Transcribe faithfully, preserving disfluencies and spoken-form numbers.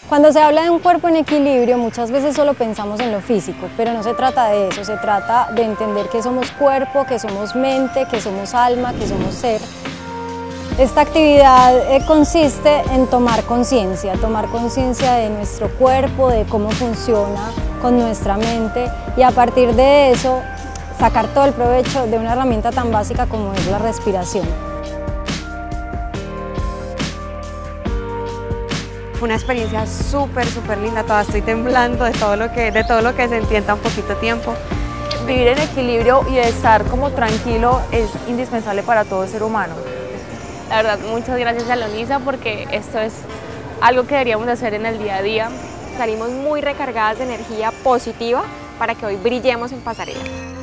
Cuando se habla de un cuerpo en equilibrio, muchas veces solo pensamos en lo físico, pero no se trata de eso, se trata de entender que somos cuerpo, que somos mente, que somos alma, que somos ser. Esta actividad eh, consiste en tomar conciencia, tomar conciencia de nuestro cuerpo, de cómo funciona con nuestra mente y a partir de eso sacar todo el provecho de una herramienta tan básica como es la respiración. Fue una experiencia súper, súper linda, todavía estoy temblando de todo lo que, de todo lo que sentí en tan poquito tiempo. Vivir en equilibrio y estar como tranquilo es indispensable para todo ser humano. La verdad, muchas gracias a Leonisa porque esto es algo que deberíamos hacer en el día a día. Salimos muy recargadas de energía positiva para que hoy brillemos en pasarela.